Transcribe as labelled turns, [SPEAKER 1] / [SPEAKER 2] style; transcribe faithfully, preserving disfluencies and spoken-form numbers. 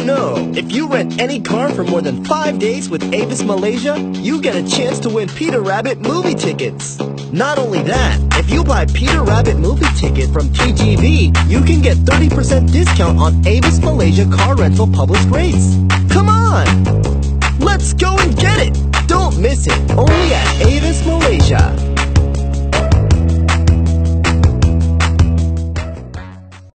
[SPEAKER 1] know? If you rent any car for more than five days with Avis Malaysia, you get a chance to win Peter Rabbit movie tickets. Not only that, if you buy Peter Rabbit movie ticket from T G V, you can get thirty percent discount on Avis Malaysia car rental published rates. Come on! Let's go and get it! Don't miss it, only at Avis Malaysia.